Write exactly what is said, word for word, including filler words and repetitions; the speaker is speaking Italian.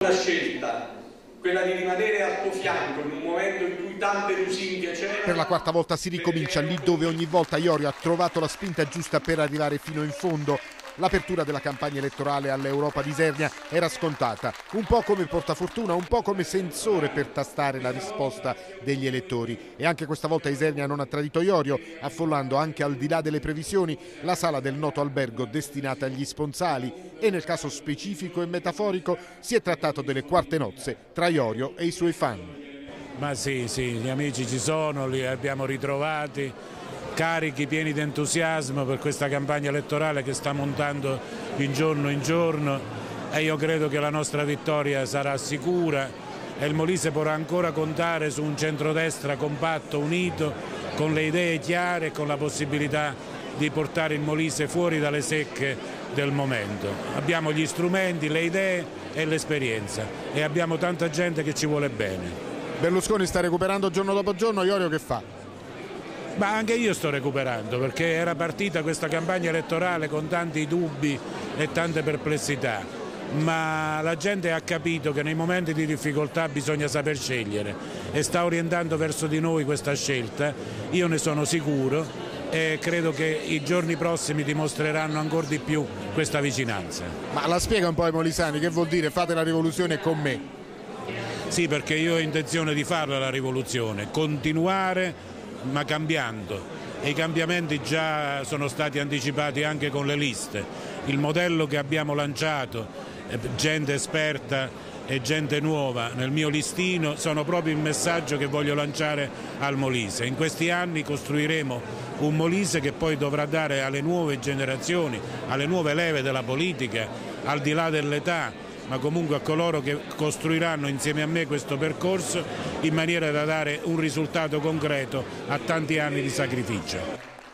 La scelta, quella di rimanere al tuo fianco in un momento in cui tante lusinghe c'erano. Per la quarta volta si ricomincia lì dove ogni volta Iorio ha trovato la spinta giusta per arrivare fino in fondo. L'apertura della campagna elettorale all'Europa di Isernia era scontata, un po' come portafortuna, un po' come sensore per tastare la risposta degli elettori. E anche questa volta Isernia non ha tradito Iorio, affollando anche al di là delle previsioni la sala del noto albergo destinata agli sponsali. E nel caso specifico e metaforico si è trattato delle quarte nozze tra Iorio e i suoi fan. Ma sì, sì, gli amici ci sono, li abbiamo ritrovati, carichi, pieni di entusiasmo per questa campagna elettorale che sta montando in giorno in giorno, e io credo che la nostra vittoria sarà sicura e il Molise potrà ancora contare su un centrodestra compatto, unito, con le idee chiare e con la possibilità di portare il Molise fuori dalle secche del momento. Abbiamo gli strumenti, le idee e l'esperienza e abbiamo tanta gente che ci vuole bene. Berlusconi sta recuperando giorno dopo giorno, Iorio che fa? Ma anche io sto recuperando, perché era partita questa campagna elettorale con tanti dubbi e tante perplessità, ma la gente ha capito che nei momenti di difficoltà bisogna saper scegliere e sta orientando verso di noi questa scelta. Io ne sono sicuro e credo che i giorni prossimi dimostreranno ancora di più questa vicinanza. Ma la spiega un po' ai molisani, che vuol dire fate la rivoluzione con me? Sì, perché io ho intenzione di farla la rivoluzione, continuare ma cambiando, e i cambiamenti già sono stati anticipati anche con le liste. Il modello che abbiamo lanciato, gente esperta e gente nuova nel mio listino, sono proprio il messaggio che voglio lanciare al Molise. In questi anni costruiremo un Molise che poi dovrà dare alle nuove generazioni, alle nuove leve della politica, al di là dell'età, ma comunque a coloro che costruiranno insieme a me questo percorso, in maniera da dare un risultato concreto a tanti anni di sacrificio.